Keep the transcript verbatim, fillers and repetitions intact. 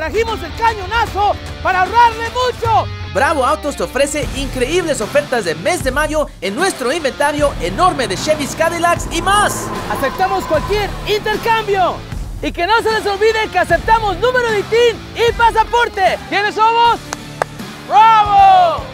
trajimos el cañonazo para ahorrarle mucho. Bravo Autos te ofrece increíbles ofertas de mes de mayo en nuestro inventario enorme de Chevys, Cadillacs y más. Aceptamos cualquier intercambio. Y que no se les olvide que aceptamos número de I T I N y pasaporte. ¿Quiénes somos? ¡Bravo!